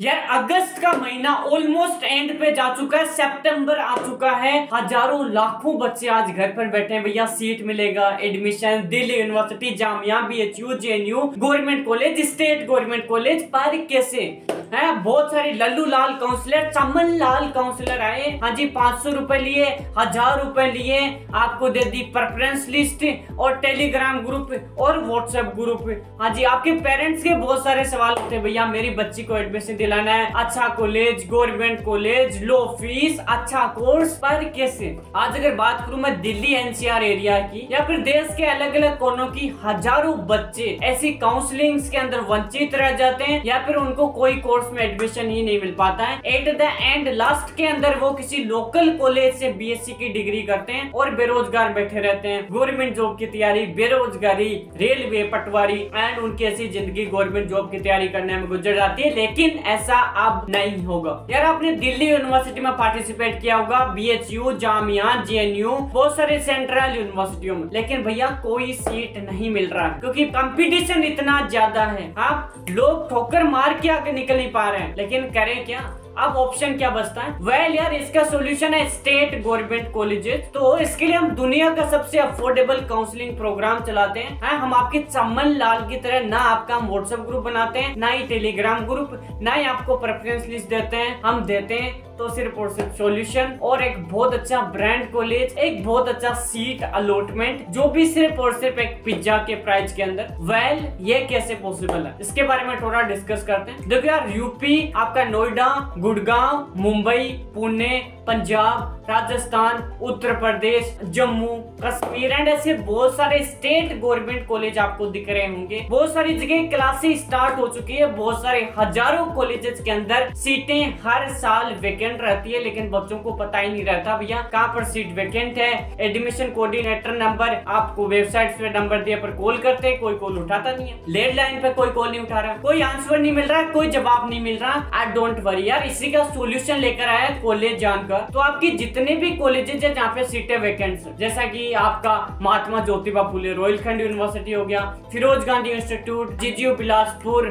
यार अगस्त का महीना ऑलमोस्ट एंड पे जा चुका है, सितंबर आ चुका है। हजारों लाखों बच्चे आज घर पर बैठे हैं भैया, सीट मिलेगा, admission, Delhi university, Jamia, BHU, JNU, government college, state government college, पर कैसे है। बहुत सारे लल्लू लाल काउंसलर, चमन लाल काउंसलर आए, हाँ जी 500 रुपए लिए, 1000 रुपए लिए, आपको दे दी प्रेफरेंस लिस्ट और टेलीग्राम ग्रुप और व्हाट्सएप ग्रुप। हाँ जी, आपके पेरेंट्स के बहुत सारे सवाल होते हैं, भैया मेरी बच्ची को एडमिशन दिलाना है, अच्छा college, government college, low fees, अच्छा कोर्स, पर कैसे। आज अगर बात करूं मैं दिल्ली NCR एरिया की या फिर देश के अलग अलग कोनों की, हजारों बच्चे ऐसी काउंसलिंग के अंदर वंचित रह जाते हैं या फिर उनको कोई कोर्स में एडमिशन ही नहीं मिल पाता है। एट द एंड लास्ट के अंदर वो किसी लोकल कॉलेज से BSc की डिग्री करते हैं और बेरोजगार बैठे रहते हैं। गवर्नमेंट जॉब की तैयारी, बेरोजगारी, रेलवे पटवारी एंड उनकी ऐसी जिंदगी गवर्नमेंट जॉब की तैयारी करने में गुजर जाती है। लेकिन ऐसा अब नहीं होगा। यार आपने दिल्ली यूनिवर्सिटी में पार्टिसिपेट किया होगा, BHU, जामिया, JNU, बहुत सारे सेंट्रल यूनिवर्सिटियों में, लेकिन भैया कोई सीट नहीं मिल रहा है क्योंकि कंपटीशन इतना ज्यादा है। आप लोग ठोकर मार के आगे निकल नहीं पा रहे हैं, लेकिन करें क्या। अब ऑप्शन क्या बचता है? वेल यार इसका सॉल्यूशन है स्टेट गवर्नमेंट कॉलेजेस। तो इसके लिए हम दुनिया का सबसे अफोर्डेबल काउंसलिंग प्रोग्राम चलाते हैं। हम आपके चमन लाल की तरह ना आपका हम व्हाट्सएप ग्रुप बनाते हैं, ना ही टेलीग्राम ग्रुप, ना ही आपको प्रेफरेंस लिस्ट देते हैं। हम देते हैं तो सिर्फ और सिर्फ सॉल्यूशन और एक बहुत अच्छा ब्रांड कॉलेज, एक बहुत अच्छा सीट अलॉटमेंट, जो भी सिर्फ और सिर्फ एक पिज्जा के प्राइस के अंदर। वेल ये कैसे पॉसिबल है, इसके बारे में थोड़ा डिस्कस करते हैं। देखो यार यूपी, आपका नोएडा, गुड़गांव, मुंबई, पुणे, पंजाब, राजस्थान, उत्तर प्रदेश, जम्मू कश्मीर एंड ऐसे बहुत सारे स्टेट गवर्नमेंट कॉलेज आपको दिख रहे होंगे। बहुत सारी जगह क्लासेस स्टार्ट हो चुकी है, बहुत सारे हजारों कॉलेजेस के अंदर सीटें हर साल वैकेंट रहती है, लेकिन बच्चों को पता ही नहीं रहता भैया कहाँ पर सीट वैकेंट है। एडमिशन कोऑर्डिनेटर नंबर आपको वेबसाइट पे नंबर दिए पर कॉल करते हैं, कोई कॉल उठाता नहीं है। लैंडलाइन पे कोई कॉल नहीं उठा रहा, कोई आंसर नहीं मिल रहा, कोई जवाब नहीं मिल रहा। आई डोंट वरी यार, इसी का सोल्यूशन लेकर आया कॉलेज जानकर। तो आपकी जितने भी कॉलेजेस है जहाँ पे सीटें वैकेंट है, जैसा कि आपका महात्मा ज्योतिबा फुले रोहिलखंड यूनिवर्सिटी हो गया, Firoz Gandhi institute, GGU Bilaspur,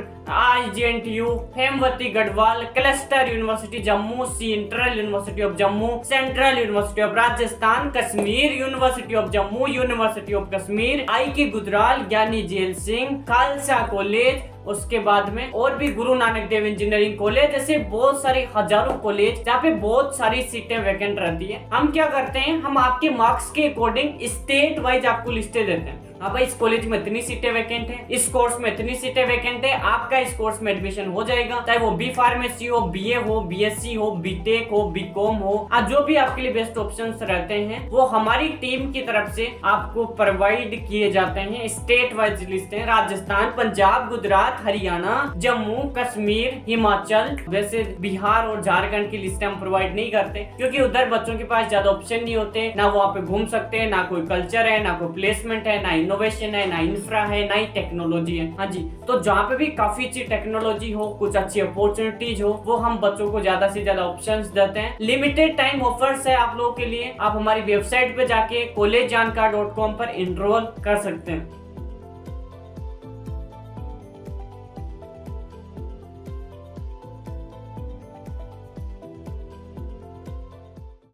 IGNTU, Hemvati Garhwal, cluster university Jammu, central university of Jammu, central university of Rajasthan, Kashmir university of Jammu, university of Kashmir, IK Gujral, Giani Zail Singh, Khalsa college, उसके बाद में और भी गुरु नानक देव इंजीनियरिंग कॉलेज, ऐसे बहुत सारे हजारों कॉलेज जहाँ पे बहुत सारी सीटें वैकेंट रहती है। हम क्या करते हैं, हम आपके मार्क्स के अकॉर्डिंग स्टेट वाइज आपको लिस्टें देते हैं। हाँ भाई, इस कॉलेज में इतनी सीटें वैकेंट है, इस कोर्स में इतनी सीटें वैकेंट है, आपका इस कोर्स में एडमिशन हो जाएगा, चाहे वो B फार्मेसी हो, BA हो, BSc हो, BTech हो, BCom हो। जो भी आपके लिए बेस्ट ऑप्शंस रहते हैं वो हमारी टीम की तरफ से आपको प्रोवाइड किए जाते हैं। स्टेट वाइज लिस्ट है, राजस्थान, पंजाब, गुजरात, हरियाणा, जम्मू कश्मीर, हिमाचल। वैसे बिहार और झारखंड की लिस्ट हम प्रोवाइड नहीं करते क्योंकि उधर बच्चों के पास ज्यादा ऑप्शन नहीं होते, ना वहाँ पे घूम सकते हैं, ना कोई कल्चर है, ना कोई प्लेसमेंट है, ना इनोवेशन है, ना इंफ्रा है, ना ही टेक्नोलॉजी है। हाँ जी, तो जहाँ पे भी काफी अच्छी टेक्नोलॉजी हो, कुछ अच्छी अपॉर्चुनिटीज हो, वो हम बच्चों को ज्यादा से ज्यादा ऑप्शंस देते हैं। लिमिटेड टाइम ऑफर्स है आप लोगों के लिए। आप हमारी वेबसाइट पे जाके collegejankar.com पर एनरोल कर सकते हैं।